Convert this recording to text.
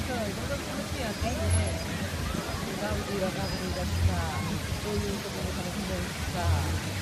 いろいろ気持ちやってね。ガウディはガウディだしさ、こういうところも楽しめるしさ。